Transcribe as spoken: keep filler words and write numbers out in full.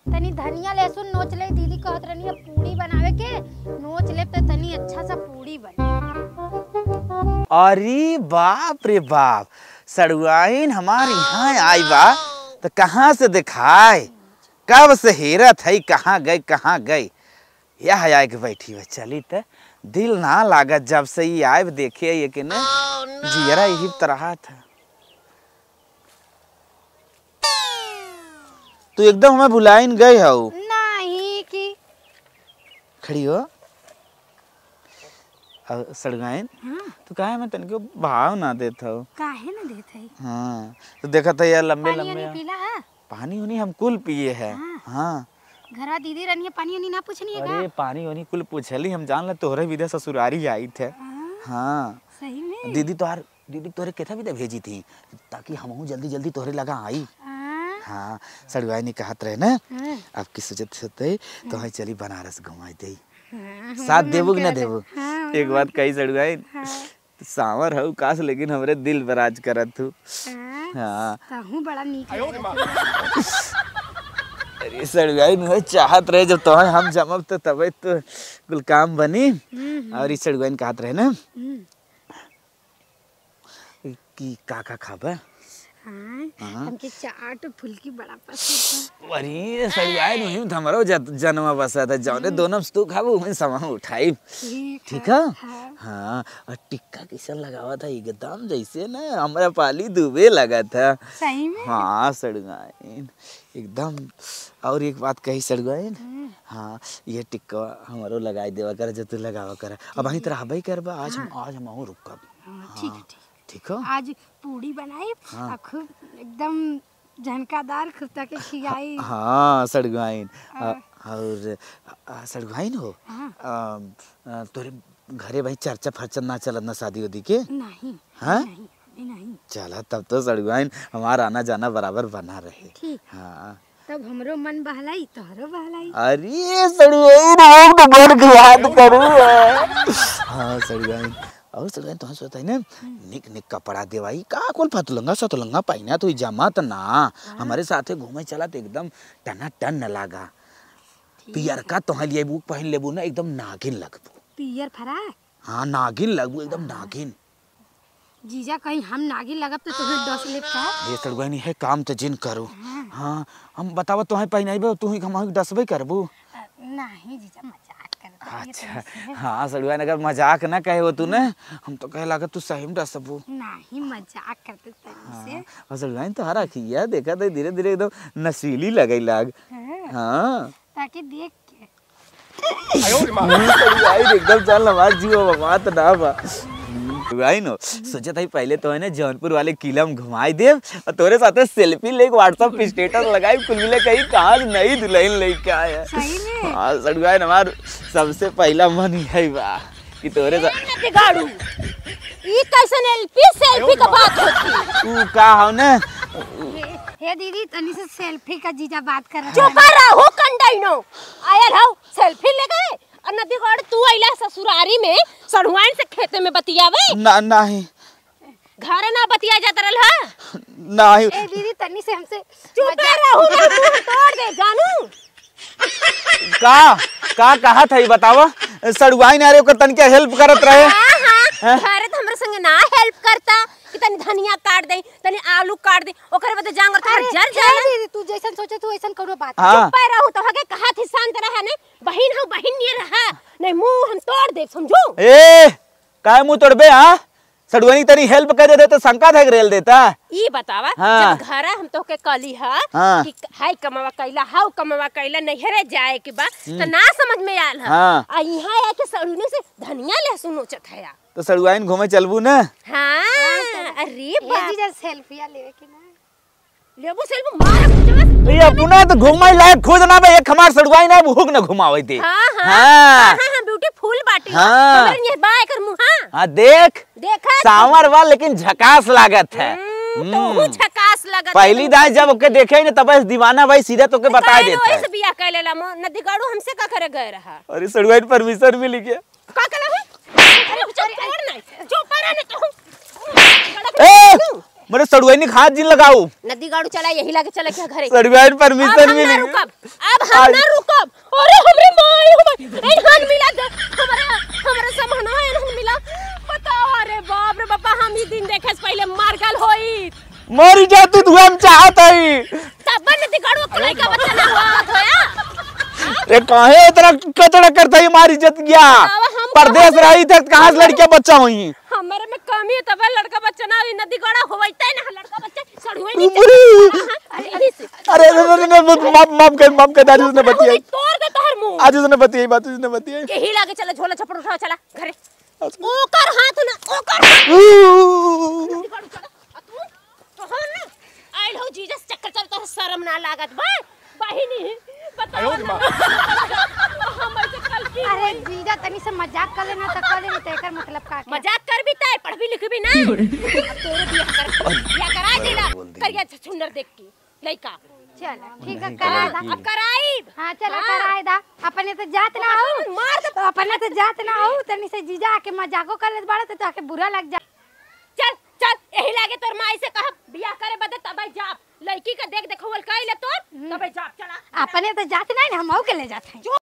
तनी धनिया लहसुन नोच ले। दीदी कहत रहनी है पूड़ी बनावे के, नोच ले तो तनी अच्छा सा पूड़ी बने। अरे बाप रे बाप, सड़ुआइन हमारे यहाँ आई बा तो कहाँ से दिखाए, कब से हेरत है कहाँ गए कहाँ गए। यह आए के बैठी हुई चली तो दिल ना लागत जब से ये आए देखे ये कि न जियरा यही तरह था। तू एकदम हमें भुलाइन गई हो नहीं कि खड़ी हो सड़गाइन। हाँ। तो काहे मैं तनिको भाव ना देता हूँ। काहे ना देते है? हाँ तो देखा था यार लंबे पानी लंबे पीला है? पानी उनी हम कुल पिए हैं। हाँ। हाँ घरा दीदी रहनी है पानी उनी ना पूछनी है अरे का? पानी उनी कुल पूछली हम जान ला तोहरे विदे ससुरारी आई थे। हाँ। हाँ सही में दीदी तोहार दीदी तोहरे केथा विदे भेजी थी ताकि हम जल्दी जल्दी तोहरे लगा आई। हाँ। हाँ सड़ुआई ने कहत रहे ना हाँ। अब की सोचत होते तो हम चली बनारस घुमाई दे। हाँ, साथ देबू कि ना देबू? हाँ, एक बात कही सड़ुआई, हाँ। सांवर हऊ काश लेकिन हमरे दिल पर राज करत तू। हाँ। हाँ कहूँ बड़ा नीक अरे सड़ुआई न चाहत रहे जब तोहे हम जमब तो तबे तो कुल काम बनी। और इस सड़ुआई ने कहत रहे ना कि काका खाबा। हाँ, हमके चाट फुल्की बड़ा पसंद है। अरे सड़ुआई नहीं हमरो जन्म बसा था जौने दोनों तू खाबू मैं समा उठाई। ठीक है। हाँ और टिक्का किसन लगावा था एकदम जैसे ना हमारा पाली दुबे लगा था। सही में? हाँ सड़ुआइन एकदम। और एक बात कही सड़ुआइन, हाँ ये टिक्का हमारो लगाई देवा कर जो तू लगावा कर। अब वहीं तरह हबई करबा आज हम आज हम और रुकब। ठीक है ठीक ठीक है। आज पूड़ी बनाई और खूब एकदम झनकादार खुफ्ता के खियाई। हाँ सड़ुआइन और सड़ुआइन हो तोरे घरे भाई चर्चा फर्चा ना चलत ना शादी उदी के? नहीं। हाँ नहीं नहीं चला तब तो सड़ुआइन हमारा आना जाना बराबर बना रहे। ठीक। हाँ तब हमरो मन बहलाई तोहरो बहलाई। अरे सड़ुआइन हम तो मन की बात करू। हाँ सड़ुआइन और सड़ुआइन तो सोचता है ना निक निक कपड़ा देवाई का कोल फतलंगा सतलंगा पहिना तो जमात ना हमारे साथे घूमे चला तो एकदम टना टन न लागा। पियर का तो लिए बुक पहन लेबू ना एकदम नागिन लगबू। पियर फराक? हाँ नागिन लगबू एकदम नागिन। जीजा कहीं हम नागिन लगब तो तुम्हें डस ले का? ये सड़ुआइन है काम तो जिन करू। हाँ हम बतावा तो है पहिनाइबे तू ही हम डसबे करबू। नहीं जीजा मजाक करता है। अच्छा हाँ सड़ुआइन अगर मजाक ना कहे हो तू ना हम तो कहे लगा तू सही में डसबू। नहीं मजाक करते तनी से। और सड़ुआइन तो हरा खिया देखा तो धीरे धीरे एकदम नशीली लगे लाग। हाँ ताकि देख के सड़ुआइन एकदम चल हमार जीव बात ना बा। सड़ुआइन नो सोचा था पहले तो है ना जौनपुर वाले किला में घुमाई दे और तोरे साथे सेल्फी ले व्हाट्सएप पे स्टेटस लगाई कुल मिले कहीं कहाँ नई दुल्हन लेके आया। सही में? हाँ सड़ुआइन हमार सबसे पहला मन है बा कि तोरे साथ बिगाड़ू। ये कैसन एलपी सेल्फी का बात होती? तू का हो ना हे दीदी तनी से सेल्फी का जीजा बात कर रहा है। चुप रहो कंडाइनो आयल हो सेल्फी ले गए और नदी गड़ तू आइला ससुरारी में सड़ुआइन से खेते में बतियावे ना नहीं घर ना बतिया जात रहल ह नहीं। ए दीदी तनी से हमसे चुप रहो ना मुंह तोड़ दे जानू। का का कहा था ये बतावा सड़ुआइन अरे ओकर तनके हेल्प करत रहे। हां हां घरे तो हमरे संग ना हेल्प करता कि तनी धनिया काट दे तनी आलू काट दे ओकरे बदे जांगर तो जर जाला। दीदी तू जैसन सोचे तू वैसन करो बात। हाँ। चुप रहो तो हगे कहा थी शांत रहा ने बहिन हो बहिन नहीं रहा नहीं मुंह हम तोड़ दे समझो। ए काहे मुंह तोड़बे? हां सड़ुआइन तनी हेल्प कर दे तो शंका था रेल देता। ई बतावा हाँ। जब घरे हम तो के कली हा हाँ। कि हाय कमावा कैला हाउ कमावा कैला नैहरे जाए के बा तो ना समझ में आल हा हाँ। आ इहां आके सड़ुने से धनिया लहसुन नोचत है। तो सड़ुआइन घूमे चलबू ना? हां अरे ये बाप जीजा सेल्फिया लेवे के ना लेबो सेल्फी मार कुछ ये अपना तो घुमाई लायक खुद ना बे एक हमार सड़ुआइन ना हुक ना घुमावे दे। हां हां हाँ। हां ब्यूटीफुल बाटी हाँ। हमरे ये बाय कर मुंह हां देख देखा सांवर बा लेकिन झकास लागत है। तो हूं झकास लगत पहली दाई जब ओके देखे न तब दीवाना भाई सीधा तोके बता देता है। ऐसे बियाह कर लेला मो नदी गाड़ू हमसे का करे गए रहा। अरे सड़ुआइन परमिशन मिल गया का कला है? अरे चुप कर ना चुप रह ना तू ए मेरे सड़ुआई खाद जी लगाओ नदी गाड़ू चला यही लाके चले क्या घरे सड़ुआई परमिशन अब भी हम ना नहीं रुकब अब हम ना रुकब अरे हमरे माई हमरे एहन मिला हमरा हमरा समहना एहन मिला बताओ अरे बाप रे बापा हम ही दिन देखे से पहले मार गल होई मर जा तू तू हम चाहत है तब नदी गाड़ू को लड़का बच्चा ना हुआ होया रे काहे इतना कचड़ा करता है हमारी इज्जत गया परदेश रही थे कहां से लड़कियां बच्चा हुई हमारे में कमी है तब लड़का बच्चा ना नदी गाड़ा होवैते ना लड़का बच्चा सड़ुए नहीं अरे अरे माफ माफ कर माफ कर दादी उसने बताई तोड़ दे तोहर मुंह आज उसने बताई बात उसने बताई यही लागे चला झोला छपड़ उठा चला घरे ओकर हाथ ना ओकर हाथ तू तोहर ना आइल हो जीजस चक्कर चल तो शर्म ना लागत बा बहिनी बताओ हम ऐसे कल की अरे जीजा तनी से मजाक कर लेना त कर लेना तेकर मतलब का मजाक कर भी ताई पढ़ भी लिख भी ना तेरे बियाह कर बियाह करा देला करिया सुंदर देख के लइका चल ठीक है करा दा अब कराई हां चल कराई दा अपने तो जात ना हो मार दे अपने तो जात ना हो तनी से जीजा आके मजाको कर ले बाड़ा तो आके बुरा लग जा चल चल यही लागे तोर माई से कह बियाह करे बदे तबे जाप लड़की का देख देखोवल कइले तोर तबे जाप चला अपने तो जात नहीं हम के ले जाते हैं।